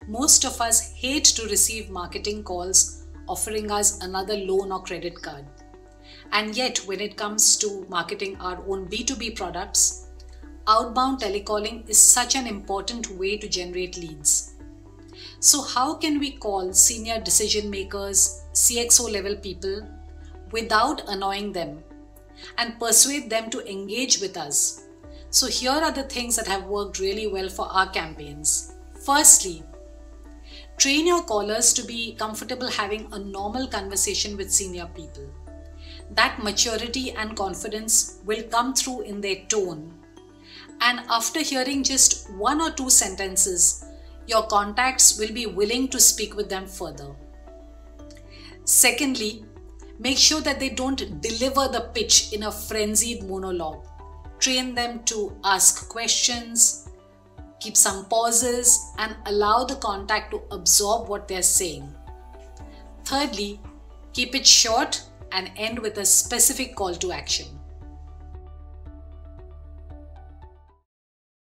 Most of us hate to receive marketing calls offering us another loan or credit card. And yet, when it comes to marketing our own B2B products, outbound telecalling is such an important way to generate leads. So how can we call senior decision makers, CXO level people without annoying them and persuade them to engage with us? So here are the things that have worked really well for our campaigns. Firstly, train your callers to be comfortable having a normal conversation with senior people. That maturity and confidence will come through in their tone. And after hearing just one or two sentences, your contacts will be willing to speak with them further. Secondly, make sure that they don't deliver the pitch in a frenzied monologue. Train them to ask questions, keep some pauses, and allow the contact to absorb what they're saying. Thirdly, keep it short and end with a specific call to action.